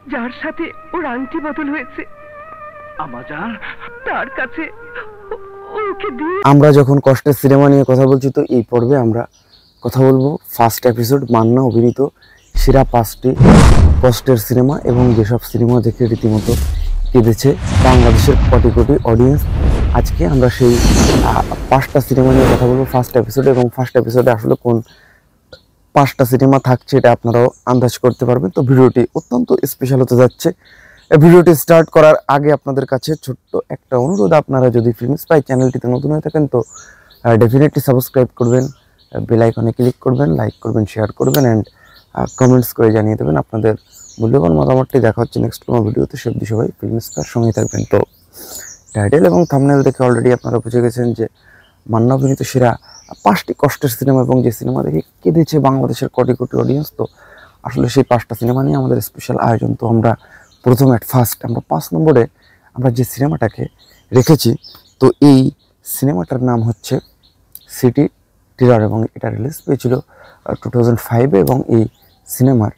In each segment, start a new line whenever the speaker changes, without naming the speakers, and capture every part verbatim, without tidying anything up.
যার সাথে ওর আংটি বদল হয়েছে আমাজান তার কাছে ওকে দিয়ে।
আমরা যখন কষ্টের সিনেমা নিয়ে কথা বলছি, তো এই পর্বে আমরা কথা বলবো ফার্স্ট এপিসোড মান্না অভিনীত সেরা পাঁচটি কষ্টের সিনেমা, এবং যেসব সিনেমা দেখে রীতিমতো কেঁদেছে বাংলাদেশের কোটি কোটি অডিয়েন্স। আজকে আমরা সেই পাঁচটা সিনেমা নিয়ে কথা বলবো ফার্স্ট এপিসোডে, এবং ফার্স্ট এপিসোডে আসলে কোন পাঁচটা সিনেমা থাকছে এটা আপনারাও আন্দাজ করতে পারবেন। তো ভিডিওটি অত্যন্ত স্পেশাল হতে যাচ্ছে। ভিডিওটি স্টার্ট করার আগে আপনাদের কাছে ছোট্ট একটা অনুরোধ, আপনারা যদি ফিল্ম স্পাই চ্যানেলটিতে নতুন হয়ে থাকেন তো ডেফিনেটলি সাবস্ক্রাইব করবেন, বেল আইকনে ক্লিক করবেন, লাইক করবেন, শেয়ার করবেন অ্যান্ড কমেন্টস করে জানিয়ে দেবেন আপনাদের মূল্যবান মতামতটি। দেখা হচ্ছে নেক্সট কোনো ভিডিওতে। সব সবাই ফিল্ম স্পাইয়ের সঙ্গে থাকবেন। তো টাইটেল এবং থাম্বনেল দেখে অলরেডি আপনারা বুঝে গেছেন যে মান্না অভিনীত সেরা পাঁচটি কষ্টের সিনেমা, এবং যে সিনেমা দেখে কেঁদেছে বাংলাদেশের কোটি কোটি অডিয়েন্স। তো আসলে সেই পাঁচটা সিনেমা নিয়ে আমাদের স্পেশাল আয়োজন। তো আমরা প্রথম অ্যাট ফার্স্ট আমরা পাঁচ নম্বরে আমরা যে সিনেমাটাকে রেখেছি, তো এই সিনেমাটার নাম হচ্ছে সিটি টিরার, এবং এটা রিলিজ পেয়েছিল টু থাউজেন্ড ফাইভে। এবং এই সিনেমার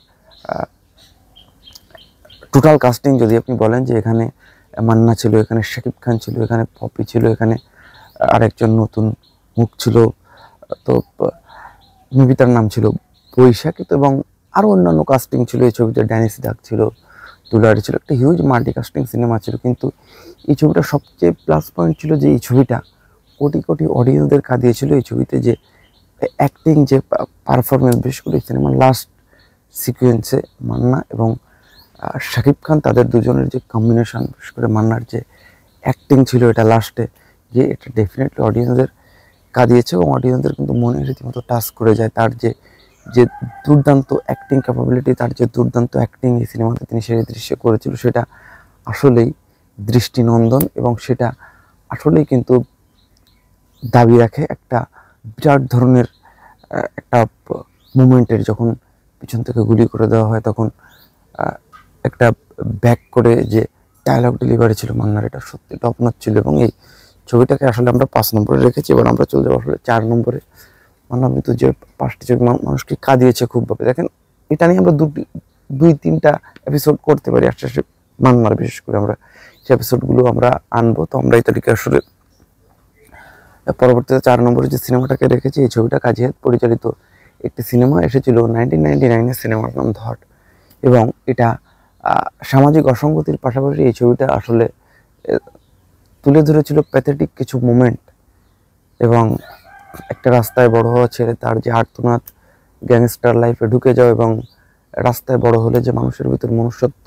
টোটাল কাস্টিং যদি আপনি বলেন যে এখানে মান্না ছিল, এখানে শাকিব খান ছিল, এখানে পপি ছিল, এখানে আরেকজন নতুন মুখ ছিল, তো মুভিটার নাম ছিল বৈশাখী, তো এবং আরও অন্যান্য কাস্টিং ছিল এই ছবিতে। ড্যানিস ডাক ছিল, দুলারি ছিল, একটা হিউজ মাল্টি কাস্টিং সিনেমা ছিল। কিন্তু এই ছবিটা সবচেয়ে প্লাস পয়েন্ট ছিল যে এই ছবিটা কোটি কোটি অডিয়েন্সদের কাঁদিয়েছিল। এই ছবিতে যে অ্যাক্টিং, যে পারফরমেন্স, বিশেষ করে এই সিনেমার লাস্ট সিকুয়েন্সে মান্না এবং শাকিব খান তাদের দুজনের যে কম্বিনেশন, বিশেষ করে মান্নার যে অ্যাক্টিং ছিল এটা লাস্টে, যে এটা ডেফিনেটলি অডিয়েন্সদের কাঁদিয়েছে এবং অডিয়েন্সদের কিন্তু মনে রীতিমতো টাচ করে যায়। তার যে যে দুর্দান্ত অ্যাক্টিং ক্যাপাবিলিটি, তার যে দুর্দান্ত অ্যাক্টিং এই সিনেমাতে তিনি সেই দৃশ্যে করেছিল, সেটা আসলেই দৃষ্টিনন্দন, এবং সেটা আসলেই কিন্তু দাবি রাখে একটা বিরাট ধরনের একটা মুভমেন্টের। যখন পিছন থেকে গুলি করে দেওয়া হয় তখন একটা ব্যাক করে যে ডায়লগ ডেলিভারি ছিল মান্নার, এটা সত্যি টপ নচ ছিল। এবং এই ছবিটাকে আসলে আমরা পাঁচ নম্বরে রেখেছি। এবার আমরা চলে যাবো আসলে চার নম্বরে। মান্না কিন্তু যে পাঁচটি ছবি মানুষকে কাঁদিয়েছে খুবভাবে, দেখেন এটা নিয়ে আমরা দুটি দুই তিনটা এপিসোড করতে পারি আস্তে আস্তে মান্নার, বিশেষ করে আমরা সেই এপিসোডগুলো আমরা আনবো। তো আমরা এই তালিকা আসলে পরবর্তীতে চার নম্বরে যে সিনেমাটাকে রেখেছি, এই ছবিটা কাজী হায়াৎ পরিচালিত একটি সিনেমা এসেছিল নাইনটিন নাইনটি নাইনের সিনেমার নাম ধট, এবং এটা সামাজিক অসঙ্গতির পাশাপাশি এই ছবিটা আসলে তুলে ধরেছিল প্যাথেটিক কিছু মোমেন্ট, এবং একটা রাস্তায় বড় হওয়া ছেলে তার যে আর্তনাদ, গ্যাংস্টার লাইফে ঢুকে যাও, এবং রাস্তায় বড় হলে যে মানুষের ভিতর মনুষ্যত্ব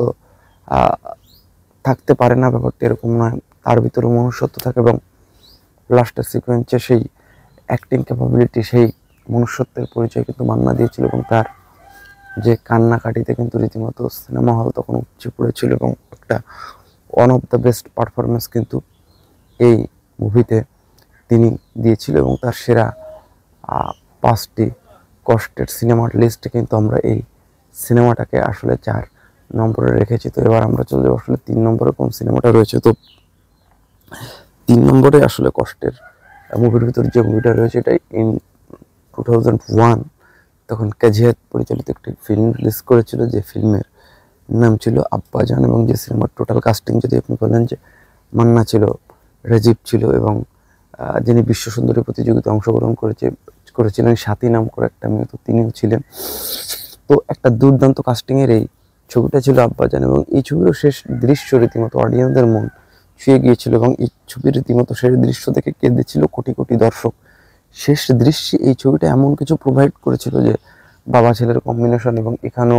থাকতে পারে না, ব্যাপারটা এরকম নয়, তার ভিতরে মনুষ্যত্ব থাকে। এবং লাস্টের সিকোয়েন্সে সেই অ্যাক্টিং ক্যাপাবিলিটি, সেই মনুষ্যত্বের পরিচয় কিন্তু মান্না দিয়েছিল, এবং তার যে কান্নাকাটিতে কিন্তু রীতিমতো সিনেমা হল তখন উপচে পড়েছিল, এবং একটা one of the best performance কিন্তু এই মুভিতে তিনি দিয়েছিল। এবং তার সেরা পাঁচটি কষ্টের সিনেমার লিস্টে কিন্তু আমরা এই সিনেমাটাকে আসলে চার নম্বরে রেখেছি। তো এবার আমরা চলে যাবো আসলে তিন নম্বরে কোন সিনেমাটা রয়েছে। তো তিন নম্বরে আসলে কষ্টের মুভির ভিতর যে মুভিটা রয়েছে, এটা ইন টু থাউজেন্ড ওয়ান তখন কাজী হায়াৎ পরিচালিত একটি ফিল্ম রিলিজ করেছিল, যে ফিল্মের নাম ছিল আব্বাজান। এবং যে সিনেমার টোটাল কাস্টিং যদি আপনি বলেন যে মান্না ছিল, রাজীব ছিল, এবং যিনি বিশ্ব সুন্দরী প্রতিযোগিতায় অংশগ্রহণ করেছে করেছিলেন সাথী নাম করে একটা মেয়ে, তো তিনিও ছিলেন। তো একটা দুর্দান্ত কাস্টিংয়ের এই ছবিটা ছিল আব্বাজান, এবং এই ছবিরও শেষ দৃশ্য রীতিমতো অডিয়েন্সদের মন ছুঁয়ে গিয়েছিল, এবং এই ছবির রীতিমতো শেষ দৃশ্য দেখে কেঁদেছিল কোটি কোটি দর্শক। শেষ দৃশ্যে এই ছবিটা এমন কিছু প্রোভাইড করেছিল যে বাবা ছেলের কম্বিনেশন, এবং এখানেও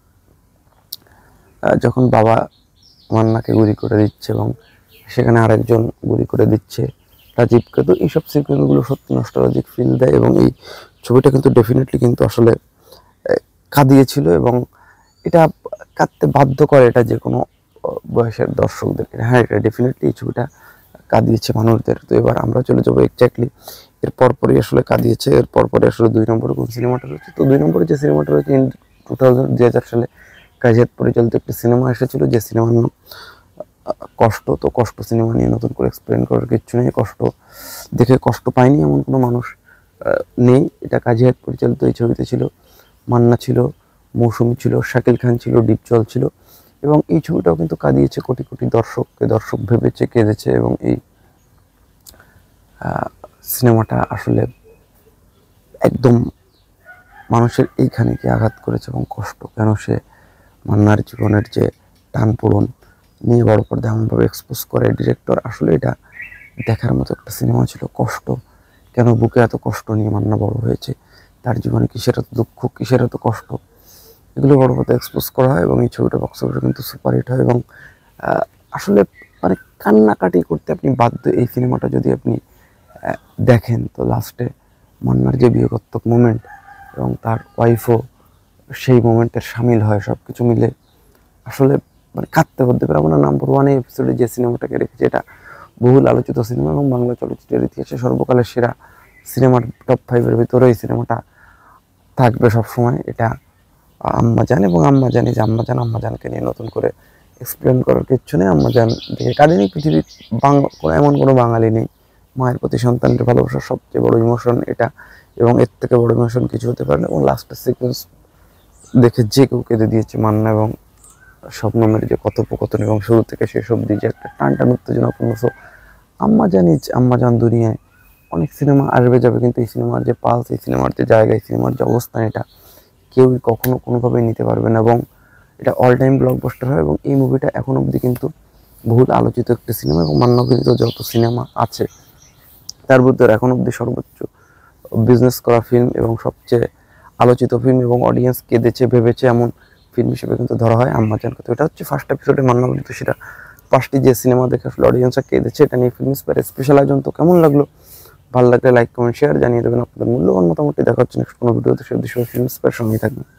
যখন বাবা মান্নাকে গুলি করে দিচ্ছে এবং সেখানে আরেকজন গুলি করে দিচ্ছে রাজীবকে, তো এইসব সিকুয়েন্সগুলো সত্যি নস্টালজিক ফিল দেয়, এবং এই ছবিটা কিন্তু ডেফিনেটলি কিন্তু আসলে কাঁদিয়েছিল, এবং এটা কাঁদতে বাধ্য করে এটা যে কোনো বয়সের দর্শকদেরকে। হ্যাঁ, এটা ডেফিনেটলি এই ছবিটা কাঁদিয়েছে মানুষদের। তো এবার আমরা চলে যাবো এক্স্যাক্টলি এর পরপরই আসলে কাঁদিয়েছে, এর পরপরই আসলে দুই নম্বরে কোন সিনেমাটা রয়েছে। তো দুই নম্বরে যে সিনেমাটা রয়েছে ইন টু থাউজেন্ড দুই হাজার সালে কাজী হায়াৎ পরিচালিত একটি সিনেমা এসেছিল, যে সিনেমার নাম কষ্ট। তো কষ্ট সিনেমা নিয়ে নতুন করে এক্সপ্লেন করার কিচ্ছু নেই, কষ্ট দেখে কষ্ট পায়নি এমন কোনো মানুষ নেই। এটা কাজী হায়াৎ পরিচালিত। এই ছবিতে ছিল মান্না ছিল, মৌসুমী ছিল, শাকিল খান ছিল, ডিপজল ছিল, এবং এই ছবিটাও কিন্তু কাঁদিয়েছে কোটি কোটি দর্শককে, দর্শক ভেবেছে, কেঁদেছে। এবং এই সিনেমাটা আসলে একদম মানুষের এইখানে কি আঘাত করেছে এবং কষ্ট, কেন সে মান্নার জীবনের যে টান পূরণ নিয়ে বড় পর্দায় এমনভাবে এক্সপোজ করে ডিরেক্টর। আসলে এটা দেখার মতো একটা সিনেমা ছিল। কষ্ট, কেন বুকে এত কষ্ট নিয়ে মান্না বড় হয়েছে, তার জীবনে কিসের এত দুঃখ, কিসের এত কষ্ট, এগুলো বড় পর্দায় এক্সপোজ করা হয়। এবং এই ছবিটা বক্স অফিসে কিন্তু সুপারহিট হয় এবং আসলে মানে কান্নাকাটি করতে আপনি বাধ্য এই সিনেমাটা যদি আপনি দেখেন। তো লাস্টে মান্নার যে বিয়োগাত্মক মোমেন্ট এবং তার ওয়াইফও সেই মোমেন্টের সামিল হয়, সব কিছু মিলে আসলে মানে কাঁদতে বলতে পারে। আমরা নাম্বার ওয়ানে এপিসোডে যে সিনেমাটাকে রেখেছি, এটা বহুল আলোচিত সিনেমা এবং বাংলা চলচ্চিত্রের ইতিহাসে সর্বকালের সেরা সিনেমার টপ ফাইভের ভিতরে এই সিনেমাটা থাকবে সবসময়। এটা আম্মা জান, এবং আম্মা জানি যে আম্মা জান আম্মা জানকে নিয়ে নতুন করে এক্সপ্লেন করার কিচ্ছু নেই। আম্মা জান দেখে কাঁদেনি পৃথিবীর বাংলা এমন কোনো বাঙালি নেই। মায়ের প্রতি সন্তানের ভালোবাসার সবচেয়ে বড় ইমোশন এটা, এবং এর থেকে বড় ইমোশন কিছু হতে পারে না। এবং লাস্টের সিকোয়েন্স দেখে যে কেউ কেঁদে দিয়েছে। মান্না এবং শবনমের যে কথোপকথন এবং শুরু থেকে শেষ অবধি যে একটা টান টান উত্তেজনাপূর্ণ। সো আম্মা জানি আম্মা জান দুনিয়ায় অনেক সিনেমা আসবে যাবে, কিন্তু এই সিনেমার যে পালস, এই সিনেমার যে জায়গা, এই সিনেমার যে অবস্থান, এটা কেউই কখনো কোনোভাবেই নিতে পারবে না। এবং এটা অল টাইম ব্লকবাস্টার হয়। এবং এই মুভিটা এখন অবধি কিন্তু বহুল আলোচিত একটি সিনেমা, এবং মান্নাকৃত যত সিনেমা আছে তার ভিতরে এখন অবধি সর্বোচ্চ বিজনেস করা ফিল্ম এবং সবচেয়ে আলোচিত ফিল্ম, এবং অডিয়েন্স কেঁদেছে ভেবেছে এমন ফিল্ম হিসেবে কিন্তু ধরা হয় আম্মা জানকে। তো এটা হচ্ছে ফার্স্ট এপিসোডে মান্না বলিত সেটা পাঁচটি যে সিনেমা দেখে আসলে অডিয়েন্সরা কেঁদেছে, এটা নিয়ে ফিল্ম স্পেয়ার স্পেশাল আয়োজন। তো কেমন লাগলো? ভালো লাগলে লাইক কমেন্ট শেয়ার জানিয়ে দেবেন আপনাদের মূল্যবান মতামতটি। দেখা হচ্ছে নেক্সট কোনো ভিডিওতে। সে বিষয়ে ফিল্ম স্পেয়ার সঙ্গেই থাকবেন।